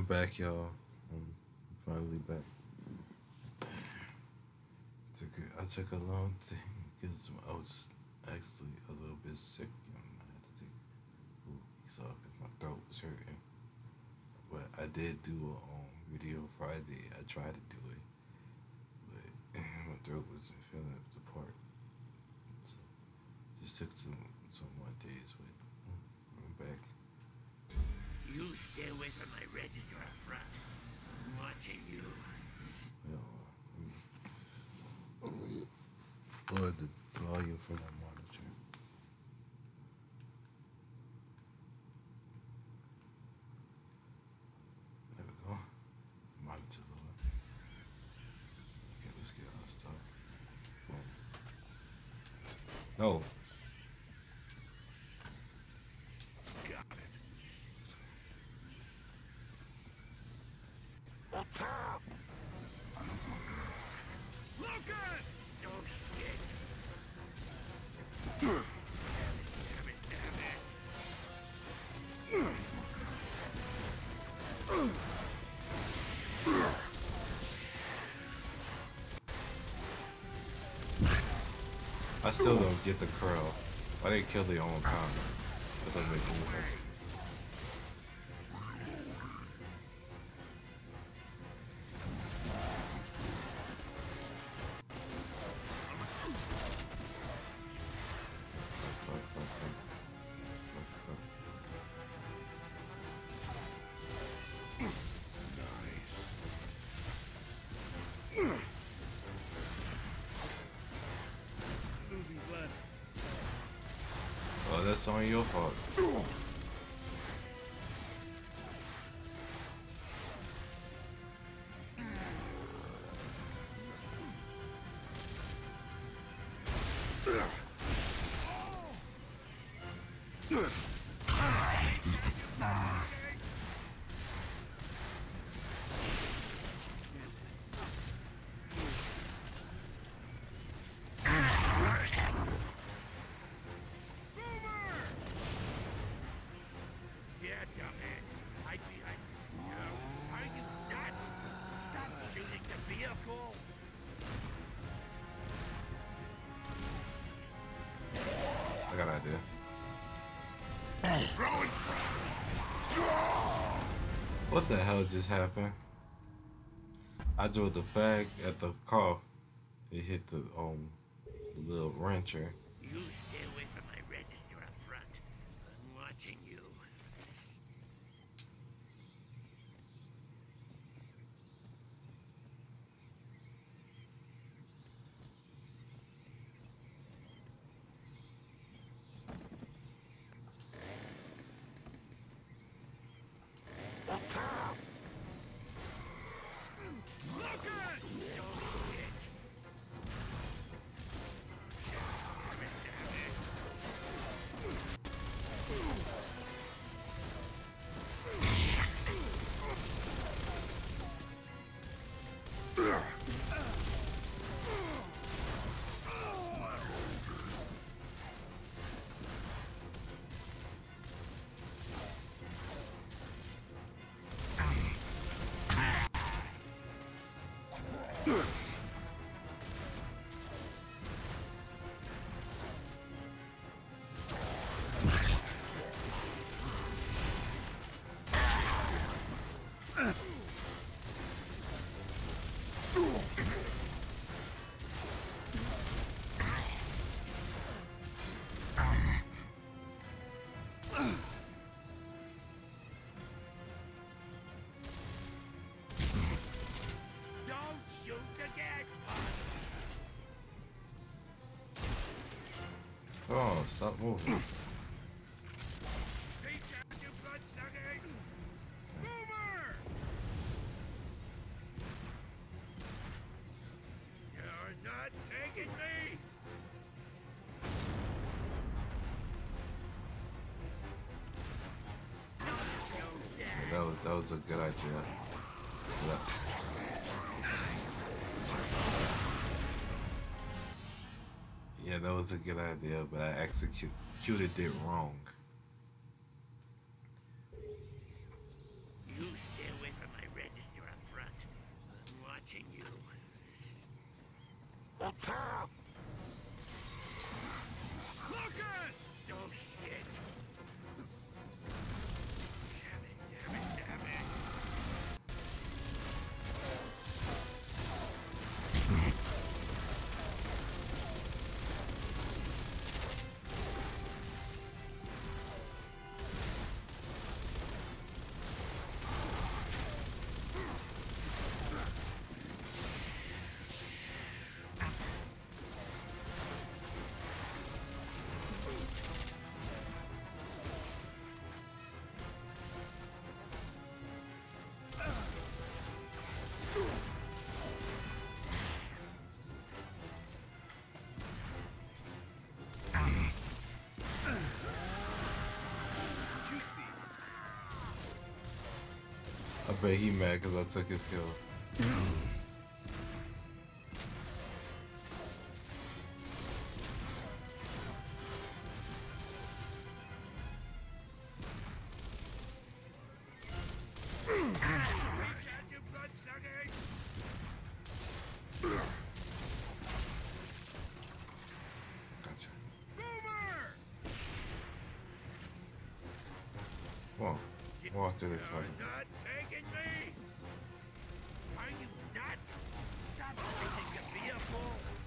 I'm back, y'all. I'm finally back. I took a long thing because I was actually a little bit sick. I had to take 2 weeks off because my throat was hurting. But I did do a video Friday. I tried to do it, but my throat wasn't feeling up the part. So just took some more days, but I'm back. You stay away from my register up front. I'm watching you. Lower the volume from my monitor. There we go. Monitor lower. Okay, let's get our stuff. No. Got it. Up top! Lucas! Oh shit! Damn it, damn it! I still don't get the curl. Why they kill their own kind? That doesn't make any sense. Losing blood. Oh, that's on your fault. Yeah, dumbass. Hide behind you. Are you nuts? Stop shooting the vehicle! I got an idea. What the hell just happened? I threw the fag at the car. It hit the little wrencher. You stay away from my register up front. I'm watching you. Lucas! Oh shit! Damn it, damn it! Don't shoot the gas pump! Oh, stop moving. Reach out, you bloodsuckers! Boomer! You're not taking me! That was a good idea. Yeah, that was a good idea, but I executed it wrong. You stay away I bet he mad because I took his kill. Gotcha. Come on. Walk through this one. You're not taking me! Are you nuts? Stop shooting the vehicle!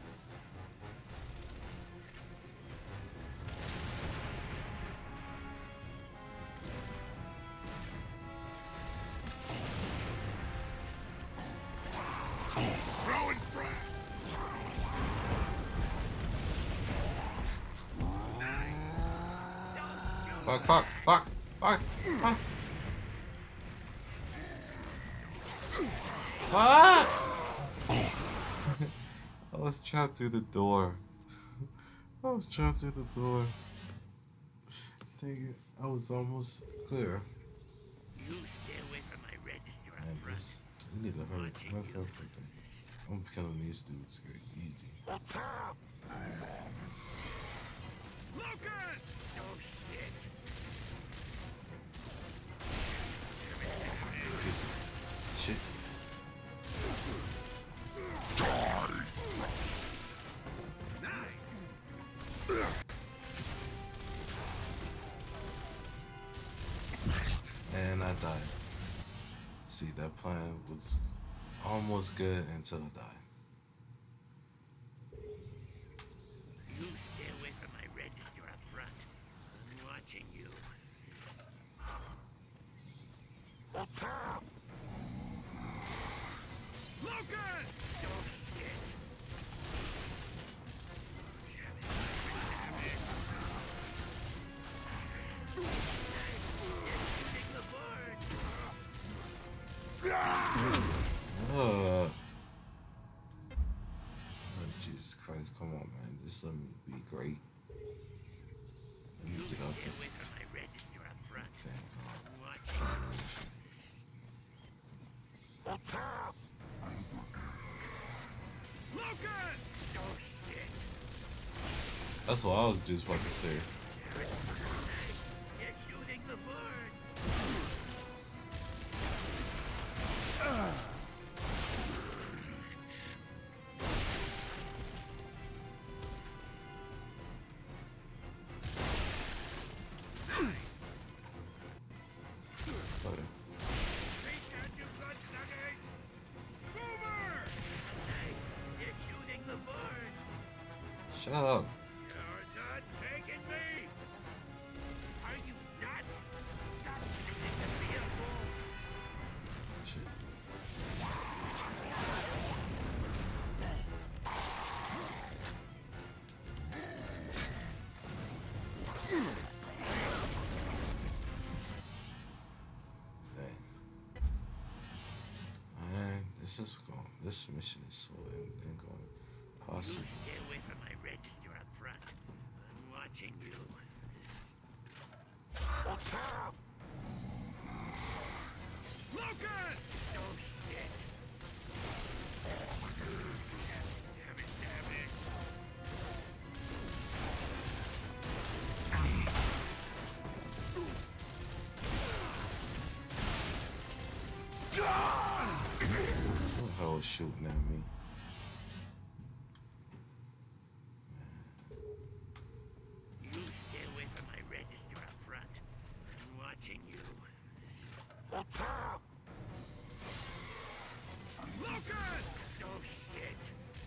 Throwing Fuck, fuck, fuck, fuck, fuck. Fuck! I was trapped through the door. I was trapped through the door. Dang it, I was almost clear. You stay away from my register up Man, front. this, we need to hurry. I'm killing these dudes easy. Lucas! Oh shit! Shit. Nice! And I died. See, that plan was almost good until I died. You stay away from my register up front. I'm watching you. Lucas! Oh shit! Oh, Jesus Christ, come on, man. Just let me be great. Let me get out Stay away this from my register up front. thing. I'm watching you. Lucas! Oh shit! That's what I was just about to say. You're shooting the bird! Okay. Reach out, you bloodsuckers! Boomer! You're shooting the bird! Shut up. You're not taking me! Are you nuts? Stop shooting the vehicle! Shit. Dang. Man, this mission is so ain't going You possible. stay away from my register up front. I'm watching you. Lucas! Oh shit! Damn it, damn it! Who the hell is shooting at me? You stay away from my register up front. I'm watching you. Lucas! Oh shit!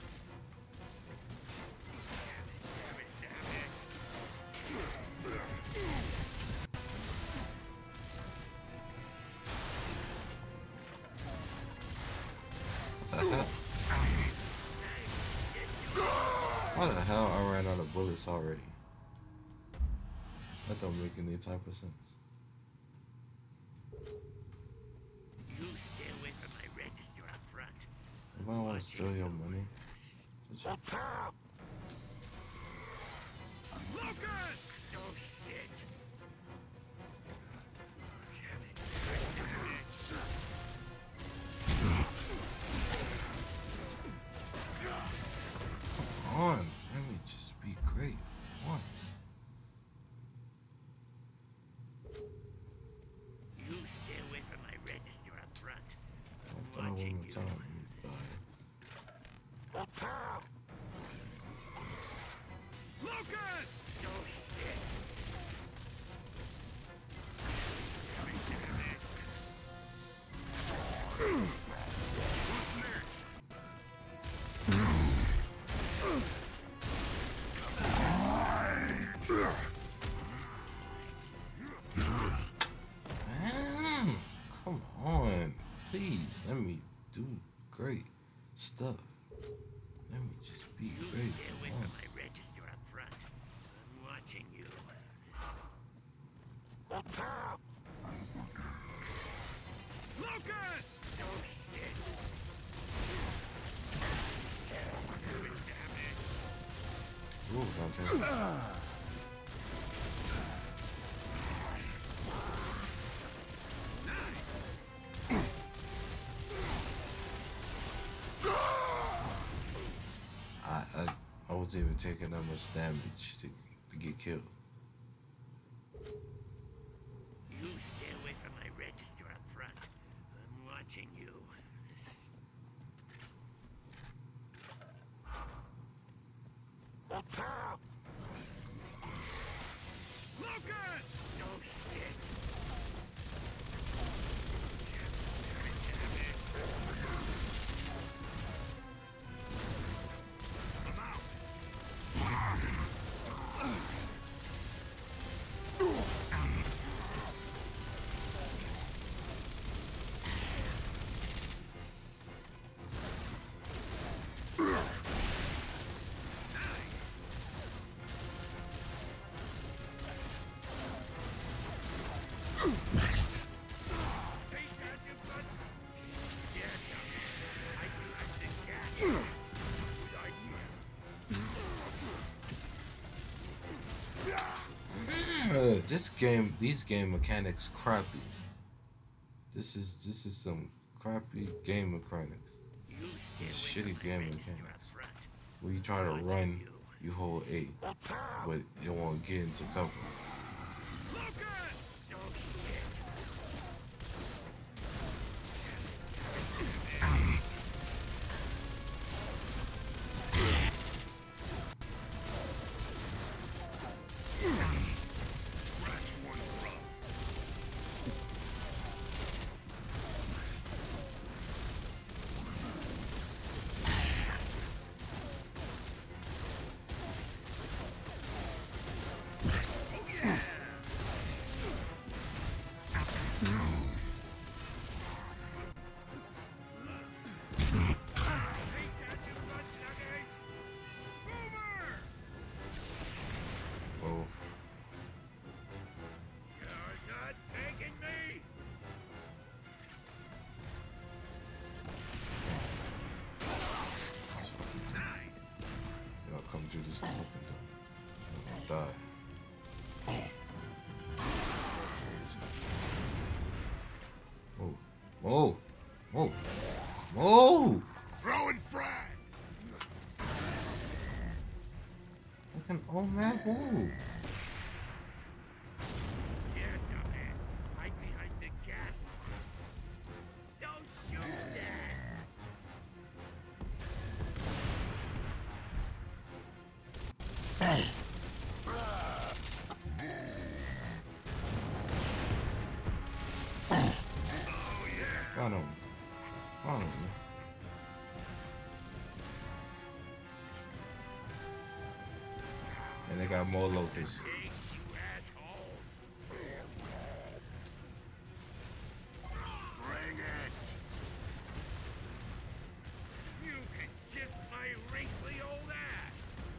Damn it, damn it, Why the hell I ran out of bullets already? That don't make any type of sense. You stay away from my register up front. If I want to steal your money, Lucas! Oh shit! Damn it, damn it, damn it. Please, let me do great stuff. Let me just be You great. stay away from my register up front. I'm watching you. Lucas! Oh shit! Damn it! Ooh, Dante. I wasn't even taking that much damage to get killed. You stay away from my register up front. I'm watching you. Lucas! Oh shit! Damn it! I'm out! These game mechanics crappy. This is some crappy game mechanics. These shitty game mechanics. When you try to run, you hold A, but it won't get into cover. Oh, that's fucking dumb. Y'all come do this fucking dumb. I'm gonna die. Oh, oh, oh, oh! Throwing frag! Fucking old man, oh! Yeah, dumbass. Hide behind the gas. Don't shoot that! Oh yeah! Got him. Got him. And they got more locusts. Hey, you asshole! Bring it! You can kiss my wrinkly old ass!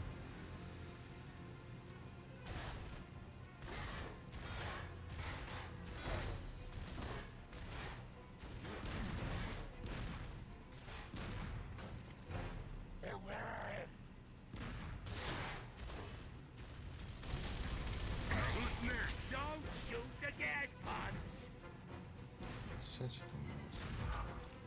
Who's next? Don't shoot the gas pump! Such a dumbass.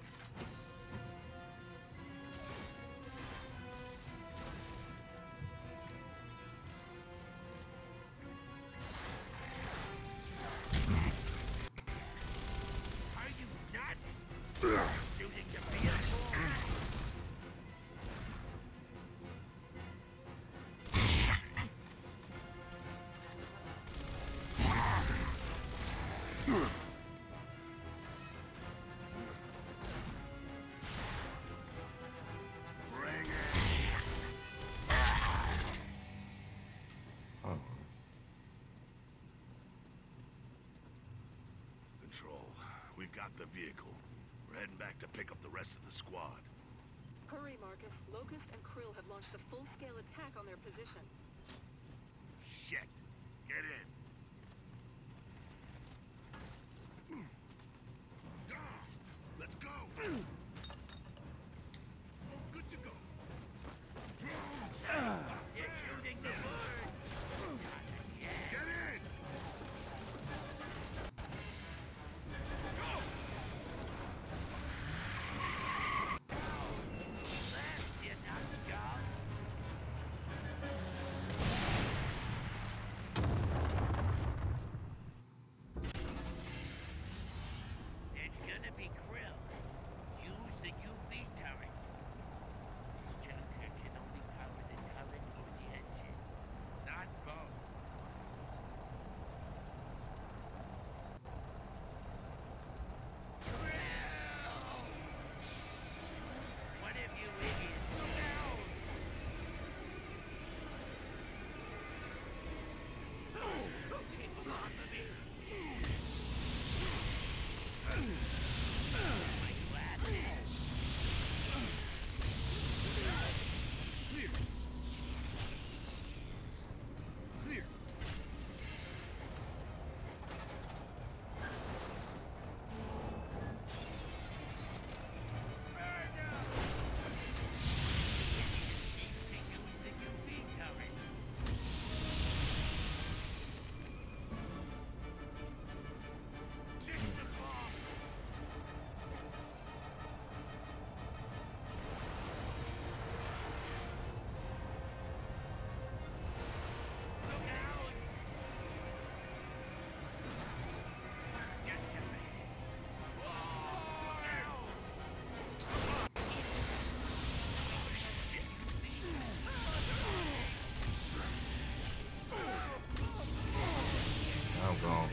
Are you nuts? Shooting the vehicle? Bring it! Oh, Control, we've got the vehicle. We're heading back to pick up the rest of the squad. Hurry, Marcus. Locust and Krill have launched a full-scale attack on their position. Shit. Get in. Let's go. Good to go. You're shooting the bird. Get in. Go. Left, you numbskull. It's gonna be Krill. Use the UV turret. This junker can only power the turret or the engine, not both. Krill! What have you idiots down? Keep him off of me. My glasses. Clear. Clear. I'm gone.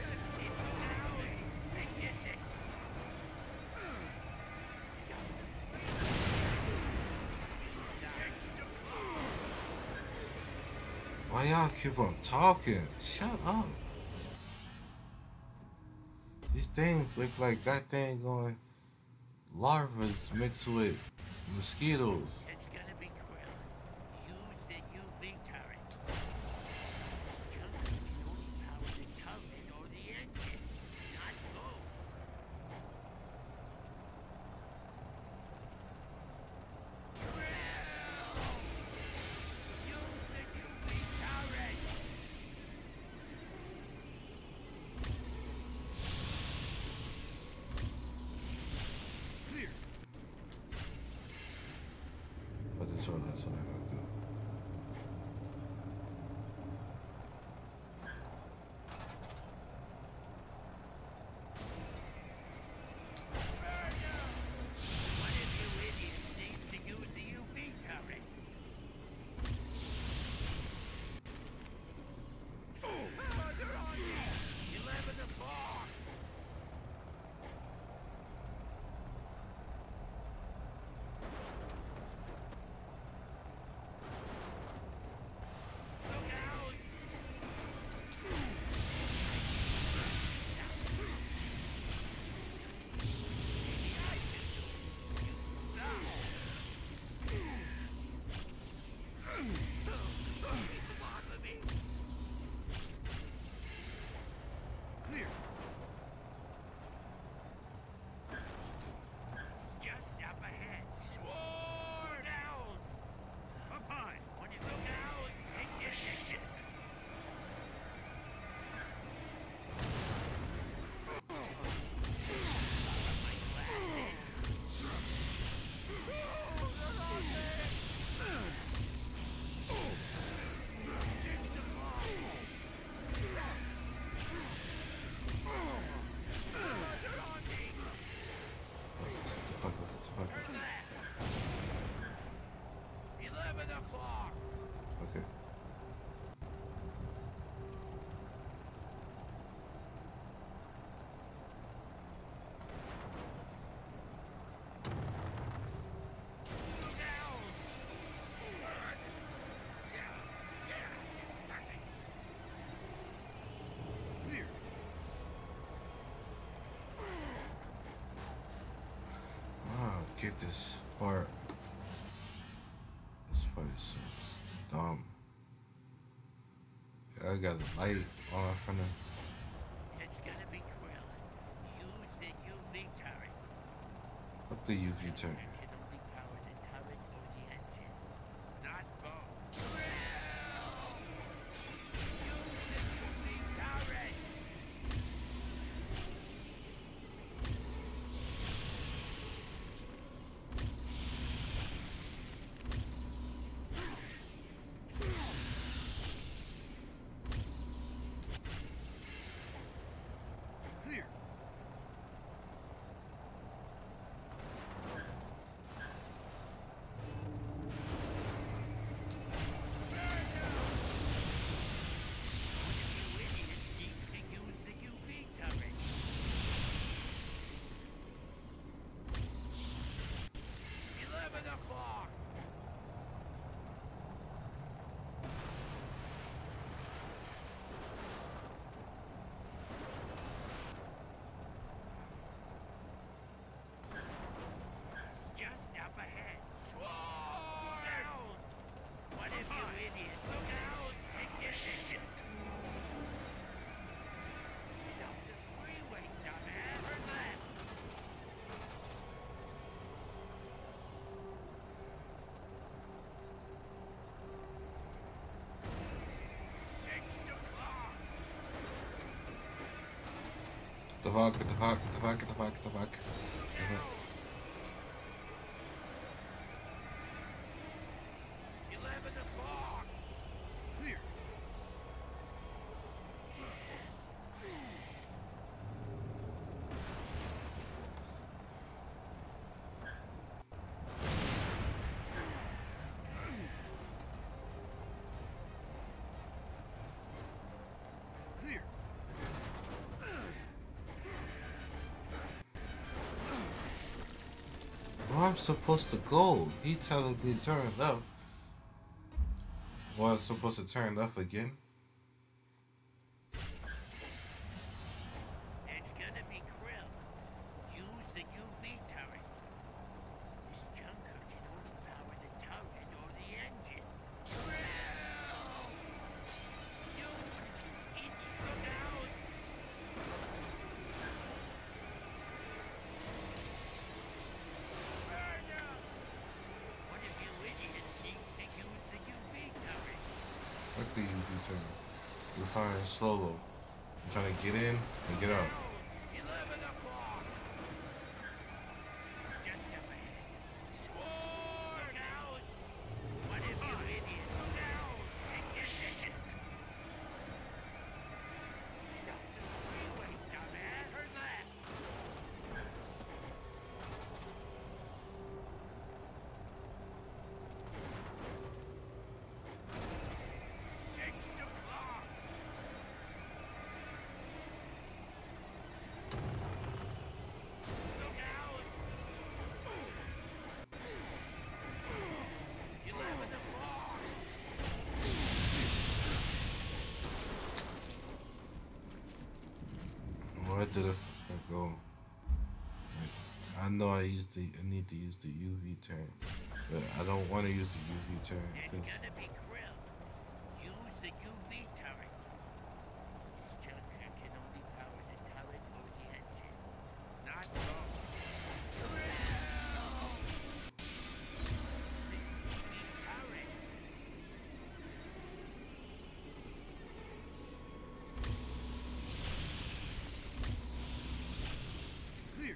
Why y'all keep on talking? Shut up. These things look like goddamn going larvas mixed with mosquitoes. It's gonna be Krill. Use the UV turret. Junker can only power the turret or the engine, not both. Krill! Use the UV turret! Clear. I just told that's what I gotta do. One of you idiots needs to use the UV turret. They're on me! 11 to 4! get this part. This part is so dumb. I got the light on from the. It's gonna be Krill. Use the UV turret. What the UV turret? It can only power the turret or the engine, not both. Krill! Use the UV turret! Clear. You idiots need to use the UV turret. 11 o'clock! It's just up ahead. Look out! One of you idiots, look out! Ignition! Get off the freeway, dumbass! Turn left! The fuck, the fuck, the fuck, the fuck, the fuck. 11 o'clock! Clear. Clear. Where I'm supposed to go? He telling me to turn left. Well, I'm supposed to turn left again? It's gonna be Krill. Use the UV turret. This junker can only power the turret or the engine. Krill! You idiot! Look out! Murder! One of you idiots needs to use the UV turret. What the UV turn? You're flying solo. I'm trying to get in and get out. 11 o'clock! Just up ahead. Look out! One of you idiots, look out! Ignition! Get off the freeway, dumbass! Turn left! Six o'clock! Look out! 11 o'clock! Where did the fuck go? Like, I know I need to use the UV turn, but I don't want to use the UV turn. It's 'Cause gonna be Krill. Use the UV turret. This junker can only power the turret or the engine, not both. Krill! The UV turret. Clear.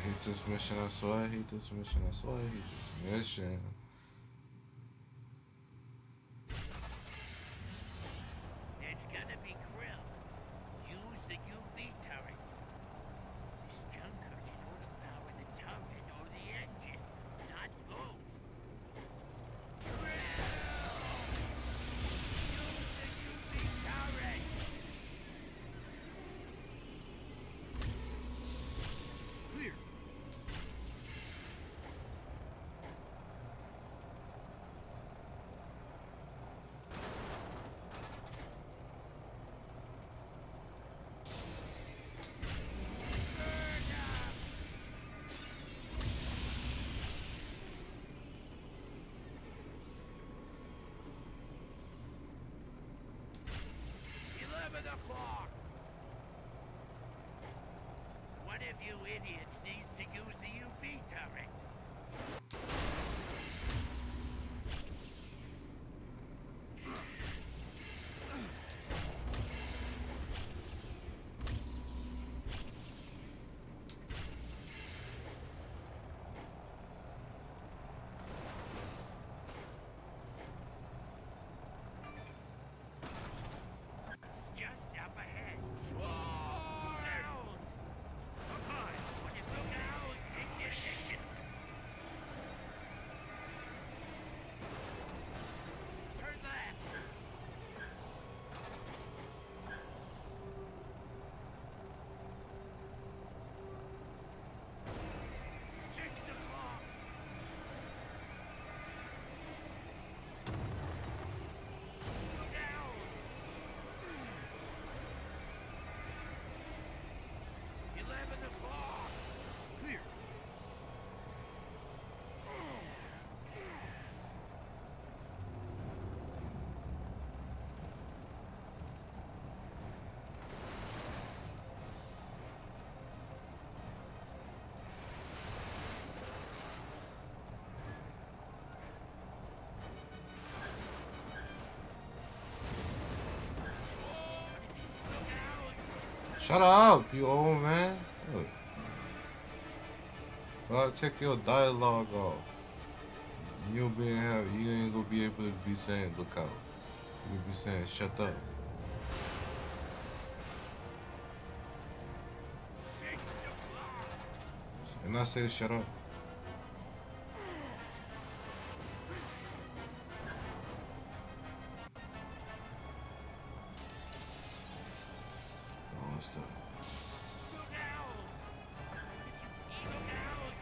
hate this mission, I swear I hate this mission, I swear I hate this mission. It's gonna be Krill. Use the UV turret. This junker can only power the turret or the engine, not both. Krill! Use the UV turret! Clear. One of you idiots needs to use the UV turret. It's just up ahead. Slow down! Come on, when you look out, ignition! Turn left! Six o'clock! Look out! 11 o'clock! Clear. Look out! Shut up, you old man. Look. I'll take your dialogue off. You ain't gonna be able to be saying look out. You'll be saying shut up. 6 o'clock! And I say shut up. Oh, what's that? Look out! Look out!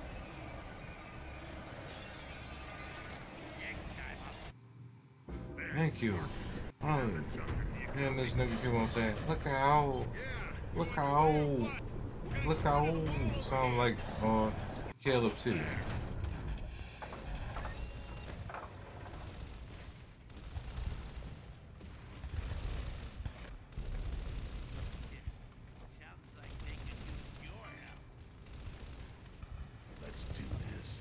Next time I'll... Thank you. Oh, and this nigga keep on saying, look out, look out, look out. Sound like Caleb too. Sounds like they could use your help. Let's do this.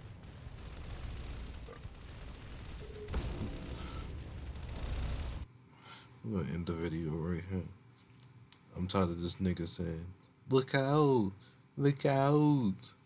I'm gonna end the video right here. I'm tired of this nigga saying, look out, look out.